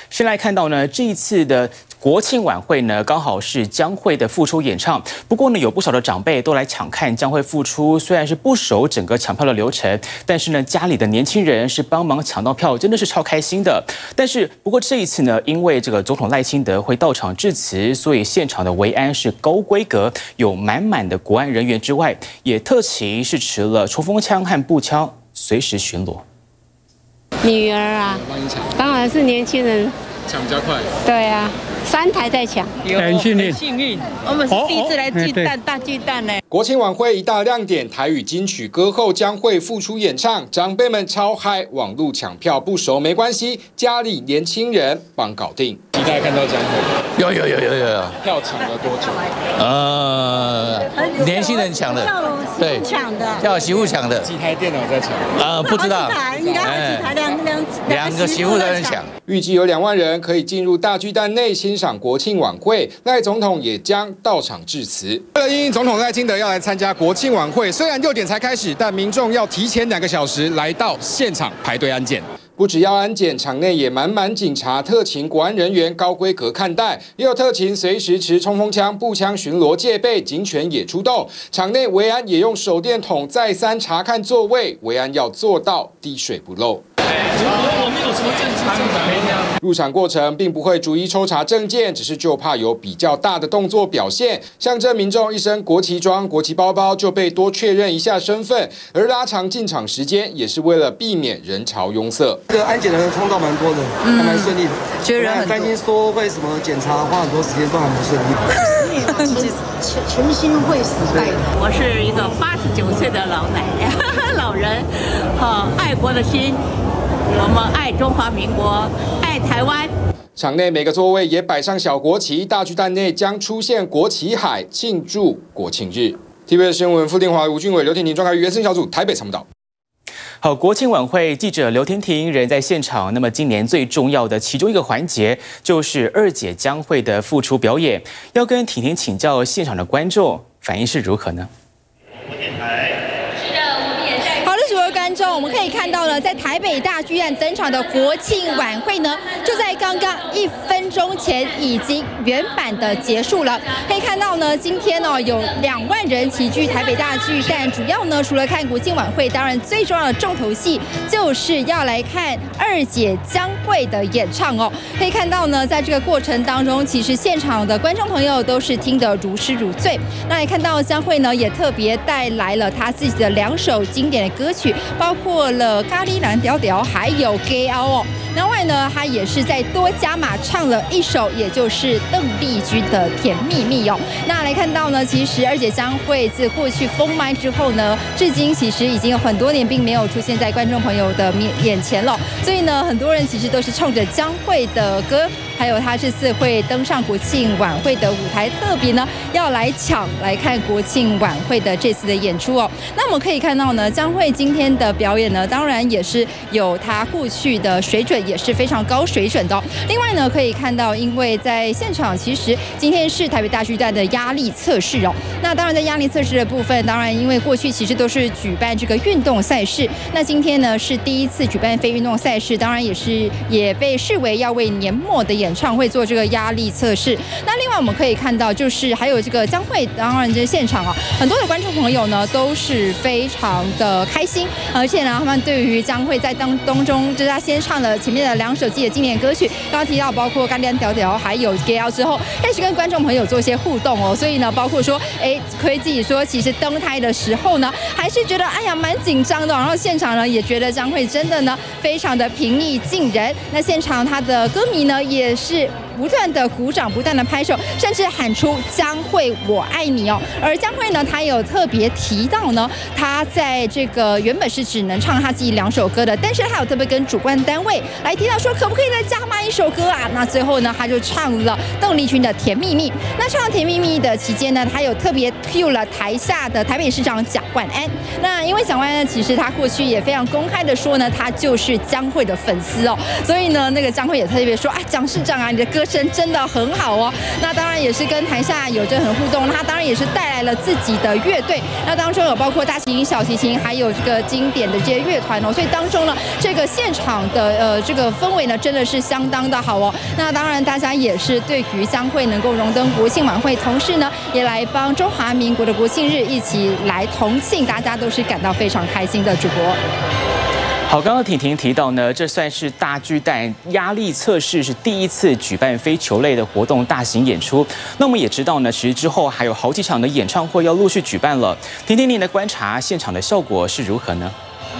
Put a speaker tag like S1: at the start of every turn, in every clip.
S1: 先来看到呢，这一次的国庆晚会呢，刚好是江蕙的复出演唱。不过呢，有不少的长辈都来抢看江蕙复出。虽然是不熟整个抢票的流程，但是呢，家里的年轻人是帮忙抢到票，真的是超开心的。但是不过这一次呢，因为这个总统赖清德会到场致辞，所以现场的维安是高规格，有满满的国安人员之外，也特勤是持了冲锋枪和步枪，随时巡逻。
S2: 女儿啊，当然是年轻人
S3: 抢比较快。
S2: 对啊，3台在抢，
S4: 很幸运，
S2: 我们是第一次来巨蛋大巨蛋呢。
S3: 国庆晚会一大亮点，台语金曲歌后江蕙复出演唱，长辈们超嗨，网路抢票不熟没关系，家里年轻人帮搞定。期待看到江蕙，
S5: 有，
S3: 票抢了多久？
S5: 年轻人抢的，对，
S2: 抢的，
S5: 叫媳妇抢的，
S3: 几台电脑在抢？
S5: 不知道，
S2: 应该几台
S5: 两个媳妇在那抢。
S3: 预计有2万人可以进入大巨蛋内欣赏国庆晚会，赖总统也将到场致辞。为了因应总统赖清德要来参加国庆晚会，虽然6点才开始，但民众要提前2个小时来到现场排队安检。不只要安检，场内也满满警察、特勤、国安人员高规格看待，也有特勤随时持冲锋枪、步枪巡逻戒备，警犬也出动。场内维安也用手电筒再三查看座位，维安要做到滴水不漏。
S4: 我们有什么证据？
S3: 入场过程并不会逐一抽查证件，只是就怕有比较大的动作表现，象征民众一身国旗装、国旗包包就被多确认一下身份，而拉长进场时间也是为了避免人潮拥塞。
S6: 这个安检的通道蛮多的，还蛮顺利的。
S7: 觉得很
S6: 担心说会什么检查花很多时间，都还不顺利。
S2: 全新会时代，
S7: 我是一个89岁的老人，爱国的心，我们爱中华民国，爱台湾。
S3: 场内每个座位也摆上小国旗，大巨蛋内将出现国旗海，庆祝国庆日。TVB 新闻傅定华、吴俊伟、刘婷婷专开原声小组台北参谋导。
S1: 好，国庆晚会记者刘婷婷人在现场。那么今年最重要的其中一个环节就是二姐江蕙的复出表演，要跟婷婷请教现场的观众反应是如何呢？
S8: 观众，我们可以看到呢，在台北大巨蛋登场的国庆晚会呢，就在刚刚1分钟前已经原版的结束了。可以看到呢，今天呢有2万人齐聚台北大巨蛋，主要呢除了看国庆晚会，当然最重要的重头戏就是要来看二姐江蕙的演唱哦。可以看到呢，在这个过程当中，其实现场的观众朋友都是听得如痴如醉。那也看到江蕙呢，也特别带来了她自己的2首经典的歌曲。包括了咖喱蓝调调，还有 gay 哦。另外呢，他也是在多加码唱了1首，也就是邓丽君的《甜蜜蜜》哦。那来看到呢，其实二姐江蕙自过去封麦之后呢，至今其实已经有很多年并没有出现在观众朋友的眼前了。所以呢，很多人其实都是冲着江蕙的歌，还有她这次会登上国庆晚会的舞台，特别呢要来抢来看国庆晚会的这次的演出哦。那我们可以看到呢，江蕙今天的表演呢，当然也是有她过去的水准，也是非常高水准的哦。另外呢，可以看到，因为在现场，其实今天是台北大巨蛋的压力测试哦。那当然，在压力测试的部分，当然因为过去其实都是举办这个运动赛事，那今天呢是第一次举办非运动赛事，当然也被视为要为年末的演唱会做这个压力测试。那另外我们可以看到，就是还有这个江蕙，当然这现场啊，很多的观众朋友呢都是非常的开心，而且呢，他们对于江蕙在当中，就是他先唱了前面的2首自己的经典歌曲，刚刚提到包括《干练调调》还有《Gay Out》之后，开始跟观众朋友做一些互动哦。所以呢，包括说，可以自己说，其实登台的时候呢，还是觉得哎呀蛮紧张的。然后现场呢，也觉得江蕙真的呢非常的平易近人。那现场他的歌迷呢也是不断的鼓掌，不断的拍手，甚至喊出“江蕙我爱你”哦。而江蕙呢，她有特别提到呢，她在这个原本是只能唱她自己2首歌的，但是她有特别跟主办单位来提到说，可不可以再加码1首歌啊？那最后呢，她就唱了邓丽君的《甜蜜蜜》。那唱《甜蜜蜜》的期间呢，她有特别 cue 了台下的台北市长蒋万安。那因为蒋万安呢，其实他过去也非常公开的说呢，他就是江蕙的粉丝哦，所以呢，那个江蕙也特别说啊，蒋市长啊，你的歌声真的很好哦。那当然也是跟台下有着很互动，他当然也是带来了自己的乐队，那当中有包括大提琴、小提琴，还有这个经典的这些乐团哦。所以当中呢，这个现场的这个氛围呢，真的是相当常的好哦。那当然，大家也是对于将会能够荣登国庆晚会，同时呢，也来帮中华民国的国庆日一起来同庆，大家都是感到非常开心的。主播。
S1: 好，刚刚婷婷提到呢，这算是大巨蛋压力测试是第一次举办非球类的活动大型演出。那我们也知道呢，其实之后还有好几场的演唱会要陆续举办了。婷婷，您的观察现场的效果是如何呢？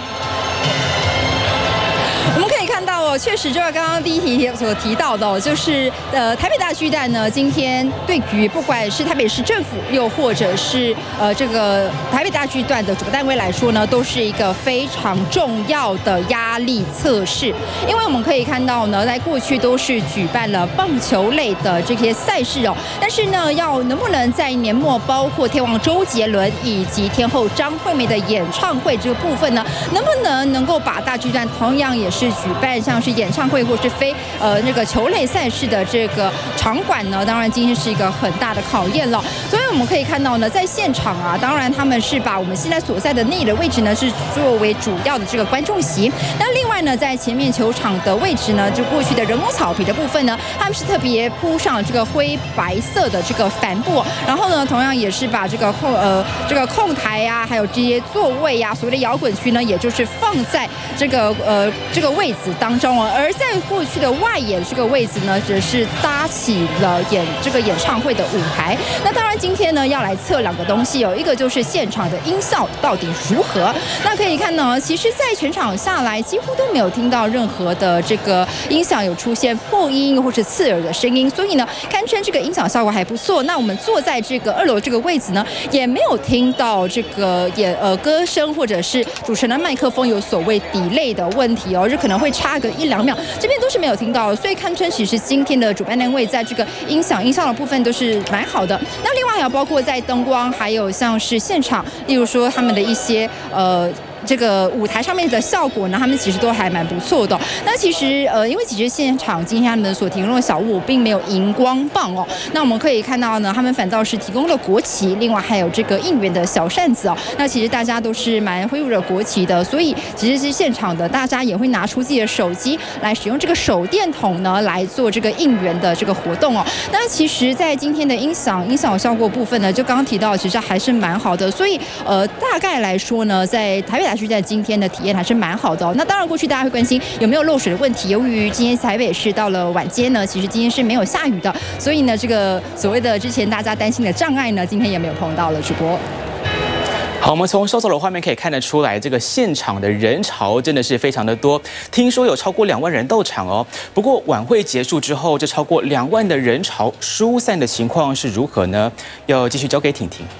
S8: 确实，就是刚刚第一题所提到的，就是台北大巨蛋呢，今天对于不管是台北市政府，又或者是这个台北大巨蛋的主办单位来说呢，都是一个非常重要的压力测试。因为我们可以看到呢，在过去都是举办了棒球类的这些赛事哦，但是呢，能不能在年末包括天王周杰伦以及天后张惠妹的演唱会这个部分呢，能够把大巨蛋同样也是举办像是演唱会或是非那个球类赛事的这个场馆呢，当然今天是一个很大的考验了。所以我们可以看到呢，在现场啊，当然他们是把我们现在所在的内的位置呢，是作为主要的这个观众席。那另外呢，在前面球场的位置呢，就过去的人工草皮的部分呢，他们是特别铺上这个灰白色的这个帆布，然后呢，同样也是把这个控台啊，还有这些座位啊，所谓的摇滚区呢，也就是放在这个位置当中哦。而在过去的外野这个位置呢，只是搭起了演唱会的舞台。那当然今天呢要来测两个东西哦，一个就是现场的音效到底如何。那可以看到，其实，在全场下来几乎都没有听到任何的这个音响有出现破音或是刺耳的声音，所以呢，堪称这个音响效果还不错。那我们坐在这个2楼这个位置呢，也没有听到这个歌声或者是主持人的麦克风有所谓 delay 的问题哦，就可能会差个1-2秒，这边都是没有听到，所以堪称其实今天的主办单位在这个音效的部分都是蛮好的。那另外还有包括在灯光，还有像是现场，例如说他们的一些这个舞台上面的效果呢，他们其实都还蛮不错的。那其实因为其实现场今天他们所提供的小物并没有荧光棒哦，那我们可以看到呢，他们反倒是提供了国旗，另外还有这个应援的小扇子哦。那其实大家都是蛮挥舞着国旗的，所以其实是现场的大家也会拿出自己的手机来使用这个手电筒呢来做这个应援的这个活动哦。那其实，在今天的音响效果部分呢，就刚刚提到，其实还是蛮好的。所以大概来说呢，在台北大巨蛋今天的体验还是蛮好的哦。那当然，过去大家会关心有没有漏水的问题。由于今天台北市到了晚间呢，其实今天是没有下雨的，所以呢，这个所谓的之前大家担心的障碍呢，今天也没有碰到了。主播。
S1: 好，我们从收走的画面可以看得出来，这个现场的人潮真的是非常的多，听说有超过2万人到场哦。不过晚会结束之后，这超过2万的人潮疏散的情况是如何呢？要继续交给婷婷。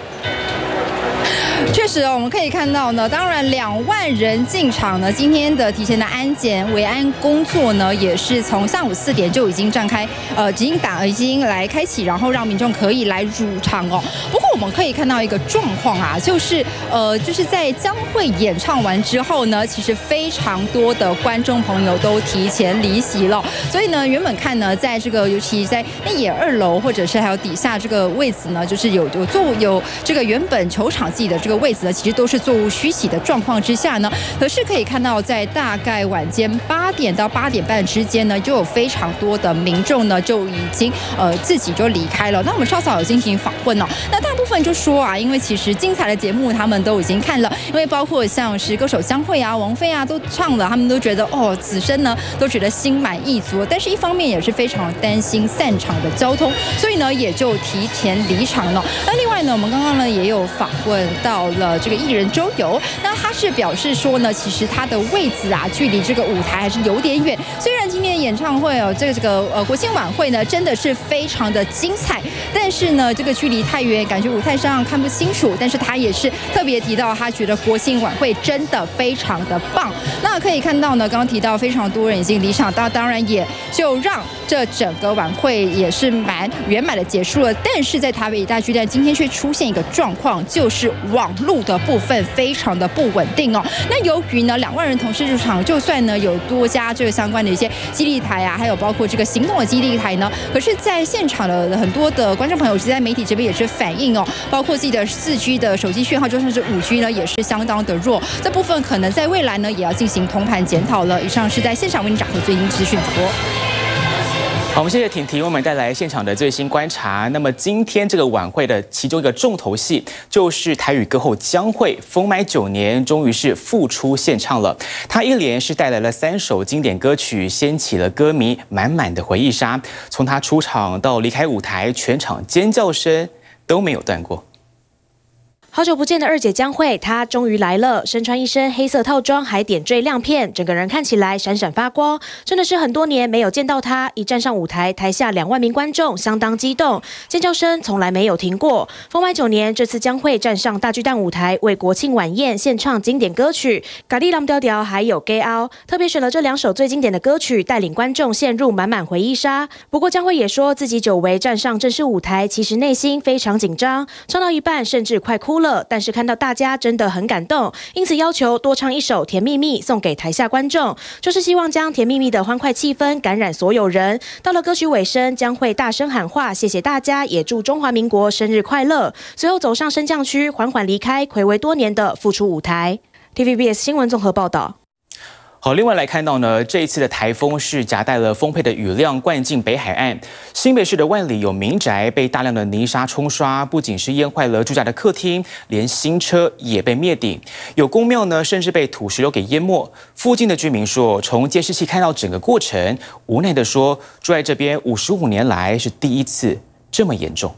S8: 确实，我们可以看到呢，当然2万人进场呢，今天的提前的安检维安工作呢，也是从下午4点就已经展开，已经来开启，然后让民众可以来入场哦。不过我们可以看到一个状况啊，就是在将会演唱完之后呢，其实非常多的观众朋友都提前离席了，所以呢，原本看呢，在这个尤其在内野2楼或者是还有底下这个位置呢，就是有这个原本球场自己的这个位置呢，其实都是座无虚席的状况之下呢，可是可以看到，在大概晚间8点到8点半之间呢，就有非常多的民众呢就已经自己就离开了。那我们稍早有进行访问哦，那大部分就说啊，因为其实精彩的节目他们都已经看了，因为包括像是歌手江蕙啊、王菲啊都唱了，他们都觉得此生呢都觉得心满意足，但是一方面也是非常担心散场的交通，所以呢也就提前离场了。那另外呢，我们刚刚呢也有访问到了这个艺人周游，那他是表示说呢，其实他的位置啊，距离这个舞台还是有点远。虽然今天的演唱会这个国庆晚会呢，真的是非常的精彩，但是呢，这个距离太远，感觉舞台上看不清楚。但是他也是特别提到，他觉得国庆晚会真的非常的棒。那可以看到呢，刚刚提到非常多人已经离场，当然也就让这整个晚会也是蛮圆满的结束了。但是在台北大巨蛋今天却出现一个状况，就是网路的部分非常的不稳定哦。那由于呢2万人同时入场，就算呢有多家这个相关的一些基地台啊，还有包括这个行动的基地台呢，可是在现场的很多的观众朋友，其实在媒体这边也是反映哦，包括自己的4G 的手机讯号，就算是5G 呢，也是相当的弱。这部分可能在未来呢也要进行通盘检讨了。以上是在现场为您掌握最新资讯主播。
S1: 好，我们谢谢婷婷为我们带来现场的最新观察。那么今天这个晚会的其中一个重头戏，就是台语歌后江蕙封麦9年，终于是复出献唱了。她一连是带来了3首经典歌曲，掀起了歌迷满满的回忆杀。从她出场到离开舞台，全场尖叫声都没有断过。
S9: 好久不见的二姐江蕙，她终于来了，身穿一身黑色套装，还点缀亮片，整个人看起来闪闪发光，真的是很多年没有见到她。一站上舞台，台下2万名观众相当激动，尖叫声从来没有停过。封麦9年，这次江蕙站上大巨蛋舞台，为国庆晚宴献唱经典歌曲《咖喱浪调调》还有《Gay Out》，特别选了这2首最经典的歌曲，带领观众陷入满满回忆杀。不过江蕙也说自己久违站上正式舞台，其实内心非常紧张，唱到一半甚至快哭了。 但是看到大家真的很感动，因此要求多唱1首《甜蜜蜜》送给台下观众，就是希望将甜蜜蜜的欢快气氛感染所有人。到了歌曲尾声，江蕙大声喊话，谢谢大家，也祝中华民国生日快乐。随后走上升降区，缓缓离开，睽违多年的复出舞台。TVBS 新闻综合报道。
S1: 好，另外来看到呢，这一次的台风是夹带了丰沛的雨量灌进北海岸，新北市的万里有民宅被大量的泥沙冲刷，不仅是淹坏了住宅的客厅，连新车也被灭顶，有公庙呢甚至被土石流给淹没。附近的居民说，从监视器看到整个过程，无奈的说，住在这边55年来是第一次这么严重。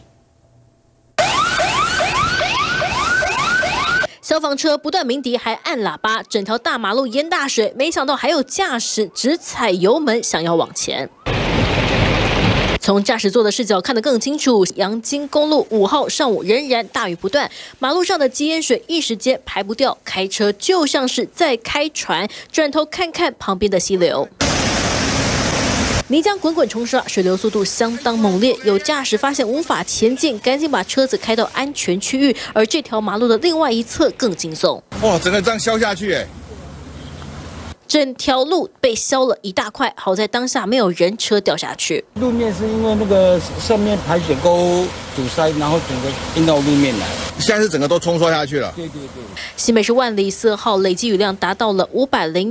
S10: 消防车不断鸣笛，还按喇叭，整条大马路淹大水。没想到还有驾驶只踩油门想要往前。从驾驶座的视角看得更清楚，阳金公路5号上午仍然大雨不断，马路上的积淹水一时间排不掉，开车就像是在开船，转头看看旁边的溪流。 泥浆滚滚冲刷，水流速度相当猛烈，有驾驶发现无法前进，赶紧把车子开到安全区域。而这条马路的另外一侧更惊悚，
S11: 哇，整个这样削下去，
S10: 整条路被削了一大块，好在当下没有人车掉下去。
S6: 路面是因为那个上面排水沟堵塞，然后整个进到路面来。
S11: 现在是整个都冲刷下去了。
S6: 对对对。
S10: 新北市万里4号累积雨量达到了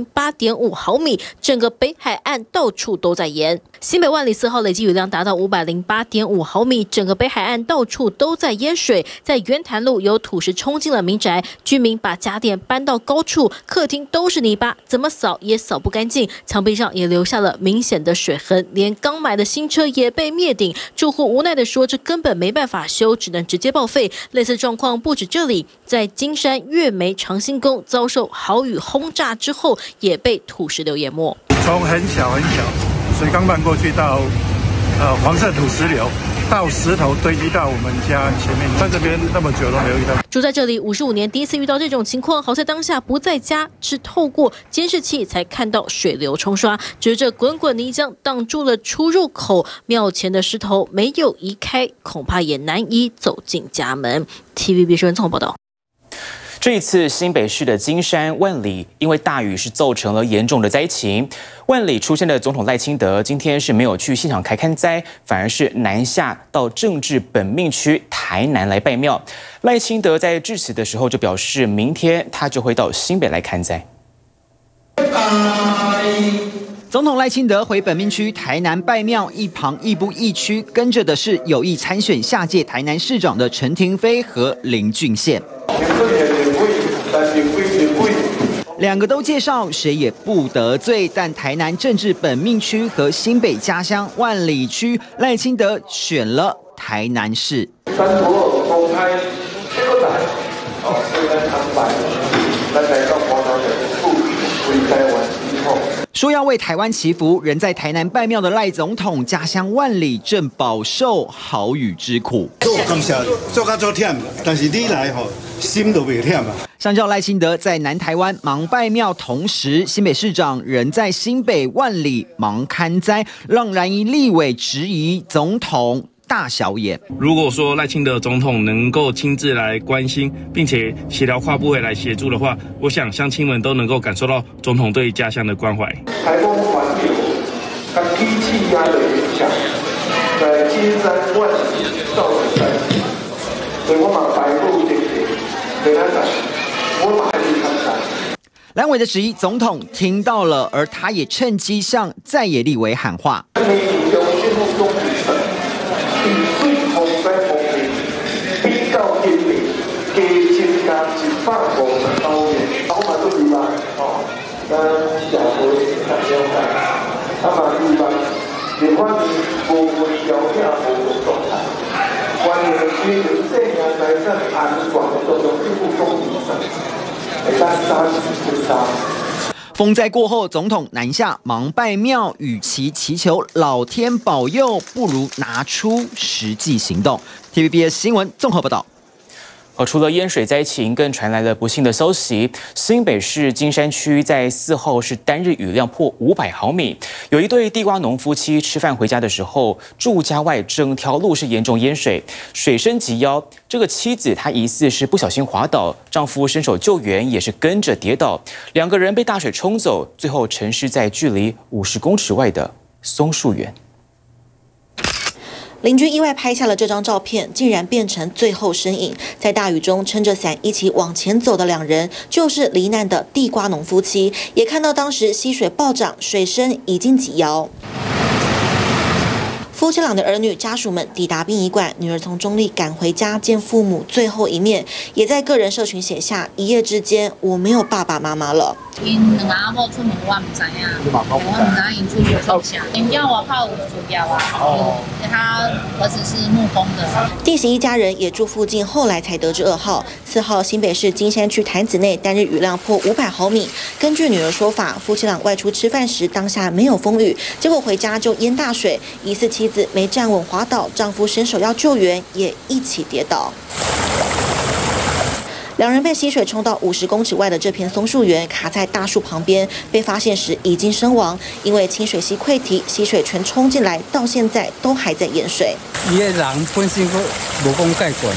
S10: 508.5毫米，整个北海岸到处都在淹。新北万里4号累积雨量达到508.5毫米，整个北海岸到处都在淹水。在圆潭路有土石冲进了民宅，居民把家电搬到高处，客厅都是泥巴，怎么扫也扫不干净，墙壁上也留下了明显的水痕，连刚买的新车也被灭顶。住户无奈地说，这根本没办法修，只能直接报废。类似状况不止这里，在金山月梅长兴宫遭受豪雨轰炸之后，也被土石流淹没。
S12: 从很小水缸漫过去到黄色土石流，到石头堆积到我们家前面，在这边那么久都没有遇到。
S10: 住在这里55年，第一次遇到这种情况，好在当下不在家，是透过监视器才看到水流冲刷，只是这滚滚泥浆挡住了出入口，庙前的石头没有移开，恐怕也难以走进家门。TVB 新闻综合报道。
S1: 这一次，新北市的金山、万里因为大雨是造成了严重的灾情。万里出身的总统赖清德今天是没有去现场看灾，反而是南下到政治本命区台南来拜庙。赖清德在致辞的时候就表示，明天他就会到新北来看灾。
S13: 总统赖清德回本命区台南拜庙，一旁亦步亦趋跟着的是有意参选下届台南市长的陈亭妃和林俊宪。 2个都介绍，谁也不得罪。但台南政治本命区和新北家乡万里区，赖清德选了台南市。公开车展，虽然坦白，但来到报道者回台湾以后。 说要为台湾祈福，人在台南拜庙的赖总统家乡万里正饱受豪雨之苦。
S14: 做感谢，做到做忝，但是你来吼，心都袂忝啊。
S13: 相较赖清德在南台湾忙拜庙，同时新北市长人在新北万里忙看灾，让蓝营立委质疑总统大小眼。
S15: 如果说赖清德总统能够亲自来关心，并且协调跨部会来协助的话，我想乡亲们都能够感受到总统对家乡的关怀。
S16: 台风环流和低气压的影响，在金山万里造成灾情，所以我们白布这个台南我们还是看山。
S13: 蓝委的质疑，总统听到了，而他也趁机向在野立委喊话。
S16: 中雨层，以水洪灾方面比较严厉，加增加150欧元。我嘛都希望哦，咱社会较了解，啊嘛希望另外无分条件无分状态，关于居民生命财产安全都有政府公义上，会当杀死不杀。
S13: 风灾过后，总统南下忙拜庙，与其祈求老天保佑，不如拿出实际行动。TVBS 新闻综合报道。
S1: 除了淹水灾情，更传来了不幸的消息。新北市金山区在4号是单日雨量破500毫米，有一对地瓜农夫妻吃饭回家的时候，住家外整条路是严重淹水，水深及腰。这个妻子她疑似是不小心滑倒，丈夫伸手救援也是跟着跌倒，两个人被大水冲走，最后沉尸在距离50公尺外的松树园。
S17: 邻居意外拍下了这张照片，竟然变成最后身影。在大雨中撑着伞一起往前走的两人，就是罹难的地瓜农夫妻。也看到当时溪水暴涨，水深已经及腰。 夫妻俩的儿女家属们抵达殡仪馆，女儿从中立赶回家见父母最后一面，也在个人社群写下：一夜之间，我没有爸爸妈妈了。
S2: 因两个阿某出门，我唔知影，我唔知因出门做啥。因家外口有厝业啊，他儿子是木工的。
S17: 弟媳一家人也住附近，后来才得知噩耗。4号，新北市金山区潭子内单日雨量破500毫米。根据女儿说法，夫妻俩外出吃饭时，当下没有风雨，结果回家就淹大水，疑似妻子没站稳滑倒，丈夫伸手要救援，也一起跌倒。 两人被溪水冲到50公尺外的这片松树园，卡在大树旁边。被发现时已经身亡，因为清水溪溃堤，溪水全冲进来，到现在都还在淹水。
S6: 伊个人本身个无讲介悬，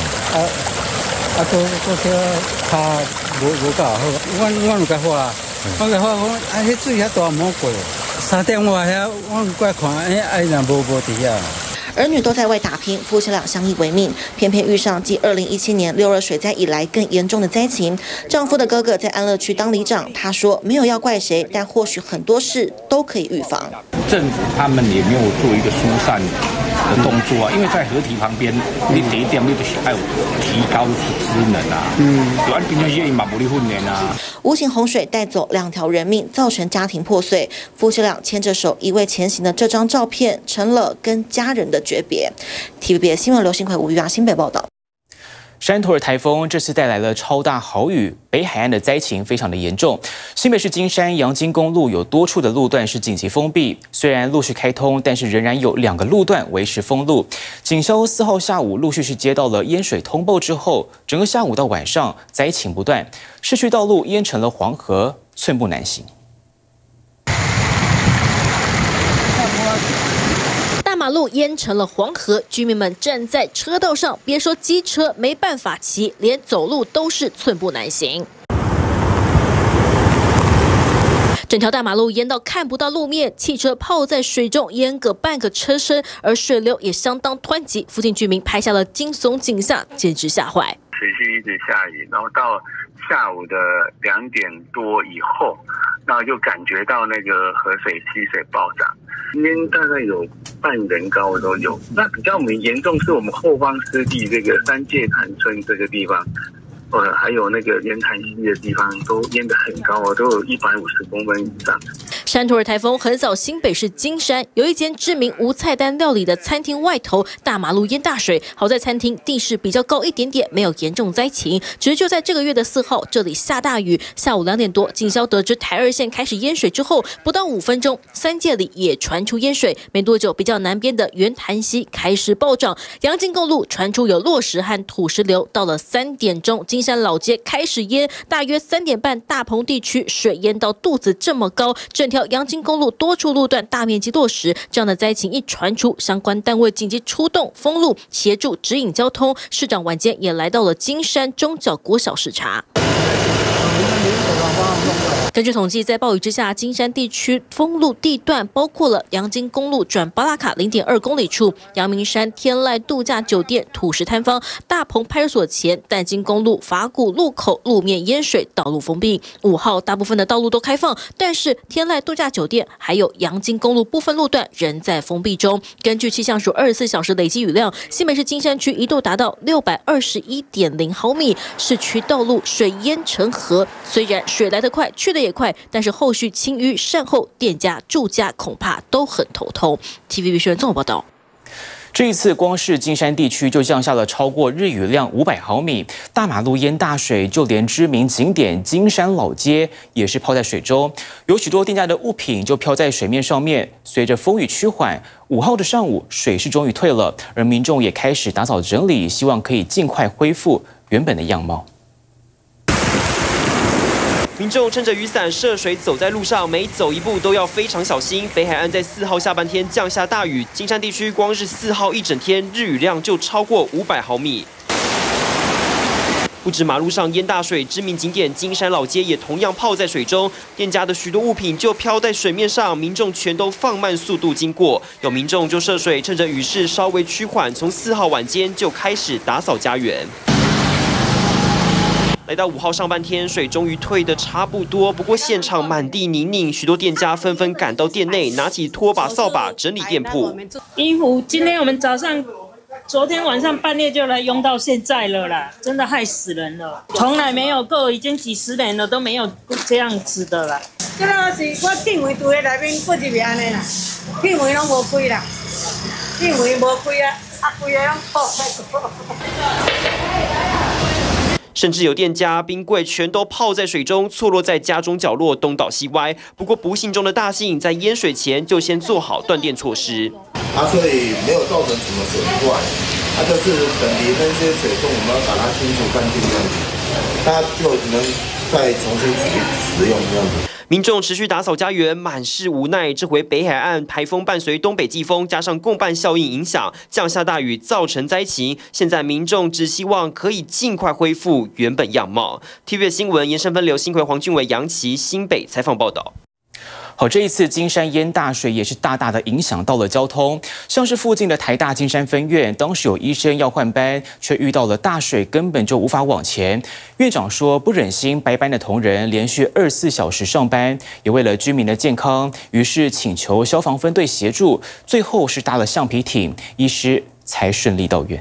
S6: 他无够好。我有甲话啦，我甲话讲，迄水遐大，唔好过。3点我遐，我过来看，若无伫遐。
S17: 儿女都在外打拼，夫妻俩相依为命，偏偏遇上继2017年6·2水灾以来更严重的灾情。丈夫的哥哥在安乐区当里长，他说没有要怪谁，但或许很多事都可以预防。
S18: 政府他们也没有做一个疏散的动作啊，因为在河堤旁边，你第一点你就是要提高职能啊，有按平常时嘛无咧训练啊。
S17: 无情洪水带走2条人命，造成家庭破碎。夫妻俩牵着手依偎前行的这张照片，成了跟家人的诀别。TVBS 新闻刘新奎、吴玉雅新北报道。
S1: 山图尔台风这次带来了超大豪雨，北海岸的灾情非常的严重。新北市金山阳金公路有多处的路段是紧急封闭，虽然陆续开通，但是仍然有2个路段维持封路。警消4号下午陆续是接到了淹水通报之后，整个下午到晚上灾情不断，市区道路淹成了黄河，寸步难行。
S10: 马路淹成了黄河，居民们站在车道上，别说机车没办法骑，连走路都是寸步难行。整条大马路淹到看不到路面，汽车泡在水中，淹个半个车身，而水流也相当湍急。附近居民拍下了惊悚景象，简直吓坏。
S19: 持续一直下雨，然后到下午的2点多以后，然后就感觉到那个河水溪水暴涨。 今天大概有半人高都有，那比较严重是我们后方湿地这个三界潭村这个地方，还有那个盐潭溪的地方都淹得很高哦，都有150公分以上。
S10: 山图尔台风横扫新北市金山，有一间知名无菜单料理的餐厅外头大马路淹大水，好在餐厅地势比较高一点点，没有严重灾情。只是就在这个月的4号，这里下大雨，下午2点多，警消得知台2线开始淹水之后，不到5分钟，三界里也传出淹水。没多久，比较南边的圆潭溪开始暴涨，阳金公路传出有落石和土石流。到了3点钟，金山老街开始淹，大约3点半，大鹏地区水淹到肚子这么高，整条阳金公路多处路段大面积落石。这样的灾情一传出，相关单位紧急出动封路，协助指引交通。市长晚间也来到了金山中角国小视察。 根据统计，在暴雨之下，金山地区封路地段包括了阳金公路转巴拉卡0.2公里处、阳明山天籁度假酒店土石坍方、大鹏派出所前、淡金公路法鼓路口路面淹水，道路封闭。5号大部分的道路都开放，但是天籁度假酒店还有阳金公路部分路段仍在封闭中。根据气象署24小时累积雨量，新北市金山区一度达到621.0毫米，市区道路水淹成河。虽然水来得快，去得也快，但是后续清淤善后，店家、住家恐怕都很头痛。TVB 新闻综合报道。
S1: 这一次，光是金山地区就降下了超过日雨量500毫米，大马路淹大水，就连知名景点金山老街也是泡在水中，有许多店家的物品就漂在水面上面。随着风雨趋缓，5号的上午水势终于退了，而民众也开始打扫整理，希望可以尽快恢复原本的样貌。
S20: 民众撑着雨伞涉水走在路上，每走一步都要非常小心。北海岸在4号下半天降下大雨，金山地区光是4号一整天日雨量就超过500毫米。不止马路上淹大水，知名景点金山老街也同样泡在水中，店家的许多物品就飘在水面上，民众全都放慢速度经过。有民众就涉水，趁着雨势稍微趋缓，从4号晚间就开始打扫家园。来到5号上半天，水终于退得差不多，不过现场满地泥泞，许多店家纷纷赶到店内，拿起拖把、扫把整理店铺。
S21: 衣服今天我们昨天晚上半夜就来用到现在了啦，真的害死人了，从来没有过，已经几十年了都没有这样子的啦。
S22: 这个是我店位住在内面，不是安尼啦，店位拢无开啦，店位无开啊，规个拢破。
S20: 甚至有店家冰柜全都泡在水中，错落在家中角落，东倒西歪。不过不幸中的大幸，在淹水前就先做好断电措施。
S11: 所以没有造成什么损坏，就是等离那些水洞，我们要把它清除干净这样子，它就能再重新使用这样子。
S20: 民众持续打扫家园，满是无奈。这回北海岸台风伴随东北季风，加上共伴效应影响，降下大雨造成灾情。现在民众只希望可以尽快恢复原本样貌。TVB 新闻延伸分流，新回黄俊伟、杨琪新北采访报道。
S1: 好，这一次金山淹大水也是大大的影响到了交通，像是附近的台大金山分院，当时有医生要换班，却遇到了大水，根本就无法往前。院长说不忍心白班的同仁连续24小时上班，也为了居民的健康，于是请求消防分队协助，最后是搭了橡皮艇，医师才顺利到院。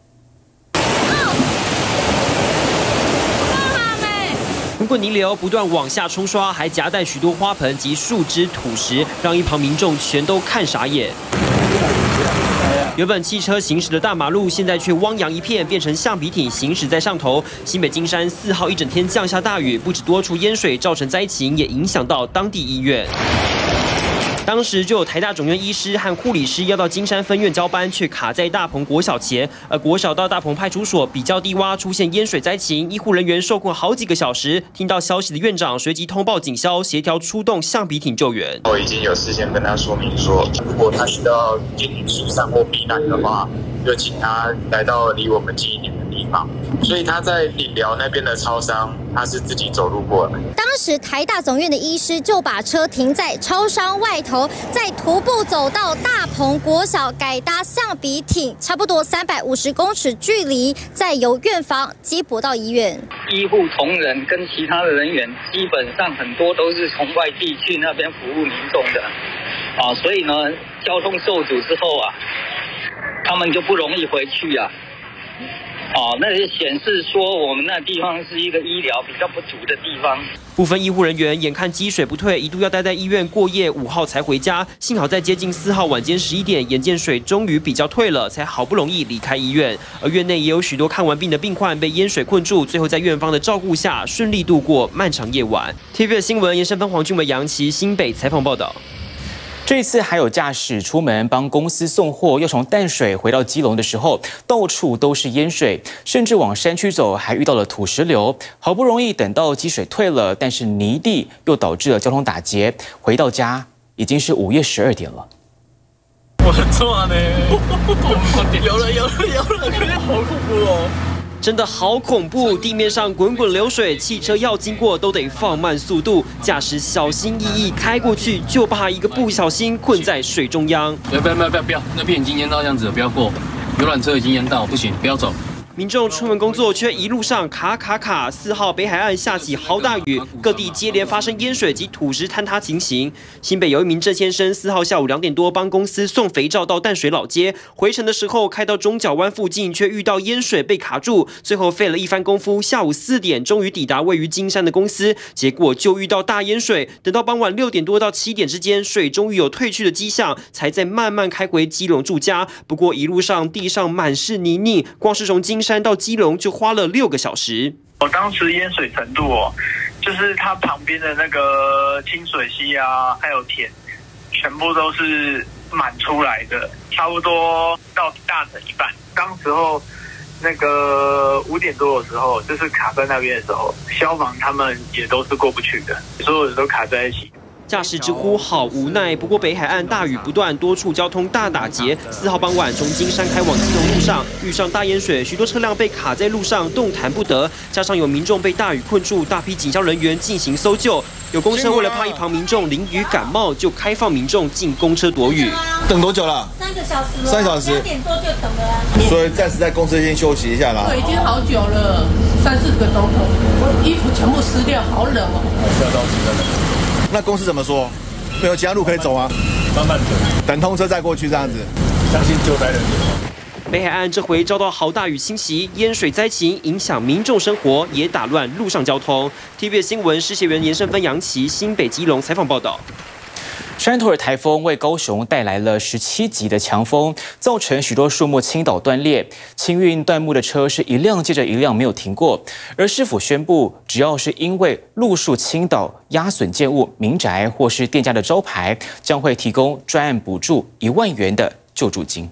S20: 滚滚泥流不断往下冲刷，还夹带许多花盆及树枝、土石，让一旁民众全都看傻眼。原本汽车行驶的大马路，现在却汪洋一片，变成橡皮艇行驶在上头。新北金山4号一整天降下大雨，不止多处淹水造成灾情，也影响到当地医院。当时就有台大总院医师和护理师要到金山分院交班，却卡在大鹏国小前，而国小到大鹏派出所比较低洼，出现淹水灾情，医护人员受困好几个小时。听到消息的院长随即通报警消，协调出动橡皮艇救援。
S23: 我已经有事先跟他说明说，如果他需要进行疏散或避难的话，就请他来到离我们近一点的地方。所以他在顶寮那边的超商，他是自己走路过来。
S24: 当时台大总院的医师就把车停在超商外头，再徒步走到大鹏国小，改搭橡皮艇，差不多350公尺距离，再由院房接驳到医院。
S25: 医护同仁跟其他的人员，基本上很多都是从外地去那边服务民众的，所以呢，交通受阻之后啊，他们就不容易回去啊。那就显示说我们那地方是一个医疗比较不足的地方。
S20: 部分医护人员眼看积水不退，一度要待在医院过夜，5号才回家。幸好在接近4号晚间11点，眼见水终于比较退了，才好不容易离开医院。而院内也有许多看完病的病患被淹水困住，最后在院方的照顾下顺利度过漫长夜晚。TVB 新闻延伸分黄俊伟、杨琪新北采访报道。
S1: 这次还有驾驶出门帮公司送货，要从淡水回到基隆的时候，到处都是淹水，甚至往山区走还遇到了土石流。好不容易等到积水退了，但是泥地又导致了交通打结。回到家已经是午夜12点了。
S4: 我很错呢，有了，可是好恐怖哦。
S20: 真的好恐怖！地面上滚滚流水，汽车要经过都得放慢速度，驾驶小心翼翼开过去，就怕一个不小心困在水中央。
S4: 不要，那边已经淹到这样子了，不要过。游览车已经淹到，不行，不要走。
S20: 民众出门工作，却一路上卡。4号北海岸下起豪大雨，各地接连发生淹水及土石坍塌情形。新北有一名郑先生，4号下午2点多帮公司送肥皂到淡水老街，回程的时候开到中角湾附近，却遇到淹水被卡住，最后费了一番功夫，下午4点终于抵达位于金山的公司，结果就遇到大淹水。等到傍晚6点多到7点之间，水终于有退去的迹象，才再慢慢开回基隆住家。不过一路上地上满是泥泞，光是从金山到基隆就花了6个小时。
S3: 我当时淹水程度就是它旁边的那个清水溪啊，还有田，全部都是满出来的，差不多到大城一半。当时候那个5点多的时候，就是卡在那边的时候，消防他们也都是过不去的，所有人都卡在一起。
S20: 驾驶直呼好无奈，不过北海岸大雨不断，多处交通大打结。4号傍晚从金山开往基隆路上遇上大淹水，许多车辆被卡在路上动弹不得，加上有民众被大雨困住，大批警消人员进行搜救。有公车为了怕一旁民众淋雨感冒，就开放民众进公车躲雨。
S11: 等多久了
S22: ？3个小时。3
S11: 小时。
S22: 2点多就等了啊。
S11: 所以暂时在公司先休息一下啦。
S22: 对，已经好久了，3、4个钟头，我衣服全部湿掉，好冷哦。
S11: 下到几个人？那公司怎么说？ 没有其他路可以走啊，
S4: 慢慢
S11: 等通车再过去这样子，
S4: 相信救灾人员。
S20: 北海岸这回遭到豪大雨侵袭，淹水灾情影响民众生活，也打乱路上交通。TVBS 新闻施协员严胜芬、杨琪新北基隆采访报道。
S1: 山托尔台风为高雄带来了17级的强风，造成许多树木倾倒断裂，清运断木的车是一辆接着一辆没有停过。而市府宣布，只要是因为路树倾倒压损建物、民宅或是店家的招牌，将会提供专案补助1万元的救助金。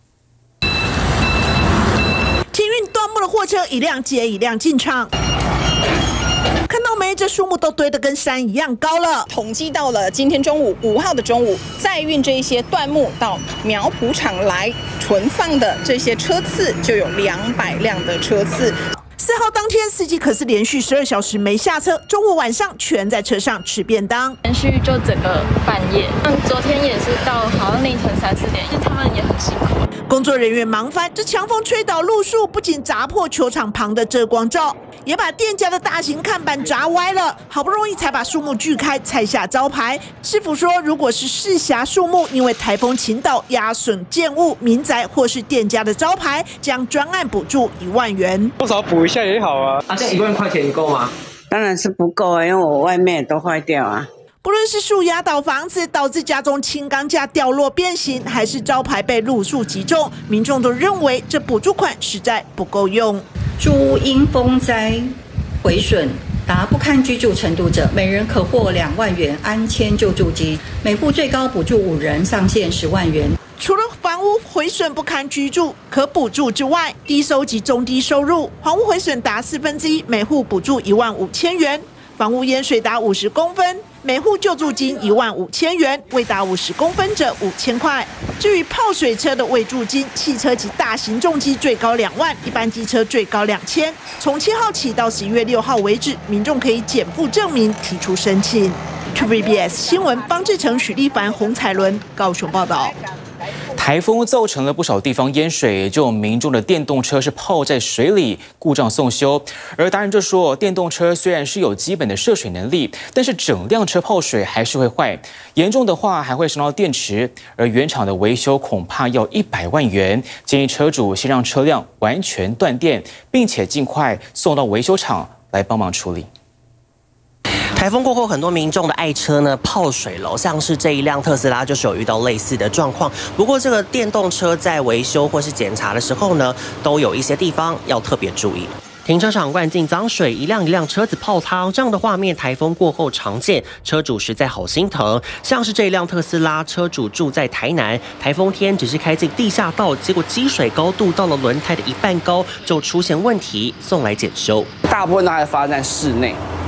S5: 清运断木的货车一辆接一辆进场。 看到没？这树木都堆得跟山一样高了。
S7: 统计到了今天中午5号的中午，载运这一些断木到苗圃场来存放的这些车次，就有200辆的车次。
S5: 4号当天，司机可是连续12小时没下车，中午晚上全在车上吃便当，
S8: 连续就整个半夜。昨天也是到好像凌晨3、4点，因为他们也很辛苦。
S5: 工作人员忙翻，这强风吹倒路树，不仅砸破球场旁的遮光罩，也把店家的大型看板砸歪了。好不容易才把树木锯开，拆下招牌。市府说，如果是市辖树木因为台风倾倒压损建物、民宅或是店家的招牌，将专案补助1万元。
S9: 多少补一下也好啊。
S7: 这1万块钱够吗？
S26: 当然是不够啊，因为我外面都坏掉啊。
S5: 不论是树压倒房子，导致家中轻钢架掉落变形，还是招牌被路树击中，民众都认为这补助款实在不够用。
S27: 住屋因风灾毁损达不堪居住程度者，每人可获2万元安迁救助金，每户最高补助5人，上限10万元。
S5: 除了房屋毁损不堪居住可补助之外，低收及中低收入房屋毁损达1/4，每户补助15000元；房屋淹水达50公分，每户救助金15000元；未达50公分者5000块。至于泡水车的慰助金，汽车及大型重机最高2万，一般机车最高2000。从7号起到11月6号为止，民众可以减负证明提出申请。TVBS 新闻方志成、许立凡、洪彩伦高雄报道。
S1: 台风造成了不少地方淹水，就有民众的电动车是泡在水里，故障送修。而达人就说，电动车虽然是有基本的涉水能力，但是整辆车泡水还是会坏，严重的话还会伤到电池。而原厂的维修恐怕要100万元，建议车主先让车辆完全断电，并且尽快送到维修厂来帮忙处理。
S28: 台风过后，很多民众的爱车呢泡水了，像是这一辆特斯拉就是有遇到类似的状况。不过这个电动车在维修或是检查的时候呢，都有一些地方要特别注意。停车场灌进脏水，一辆一辆车子泡汤，这样的画面台风过后常见，车主实在好心疼。像是这一辆特斯拉，车主住在台南，台风天只是开进地下道，结果积水高度到了轮胎的1半高，就出现问题，送来检修。
S29: 大部分都还发生在室内。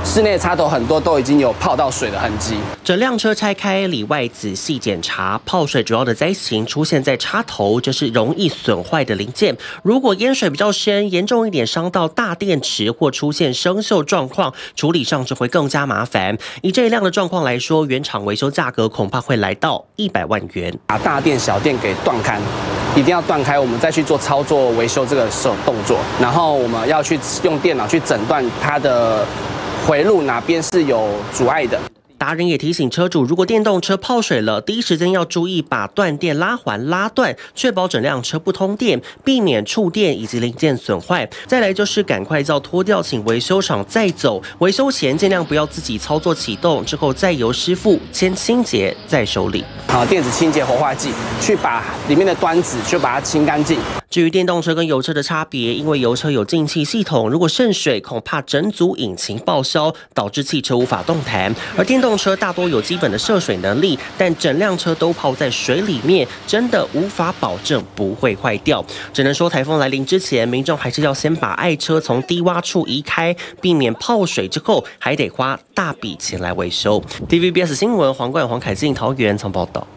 S2: 室内插头很多都已经有泡到水的痕迹。
S28: 整辆车拆开里外仔细检查，泡水主要的灾情出现在插头，这是容易损坏的零件。如果淹水比较深，严重一点伤到大电池或出现生锈状况，处理上就会更加麻烦。以这一辆的状况来说，原厂维修价格恐怕会来到100万元。
S2: 把大电小电给断开，一定要断开，我们再去做操作维修这个动作，然后我们要去用电脑去诊断它的回路哪边是有阻碍的。
S28: 达人也提醒车主，如果电动车泡水了，第一时间要注意把断电拉环拉断，确保整辆车不通电，避免触电以及零件损坏。再来就是赶快叫拖吊，请维修厂再走。维修前尽量不要自己操作启动，之后再由师傅先清洁再修理。
S2: 好，电子清洁活化剂去把里面的端子就把它清干净。
S28: 至于电动车跟油车的差别，因为油车有进气系统，如果渗水，恐怕整组引擎报销，导致汽车无法动弹。而电动车大多有基本的涉水能力，但整辆车都泡在水里面，真的无法保证不会坏掉。只能说台风来临之前，民众还是要先把爱车从低洼处移开，避免泡水之后还得花大笔钱来维修。TVBS 新闻黄冠、黄凯进桃园曾报道。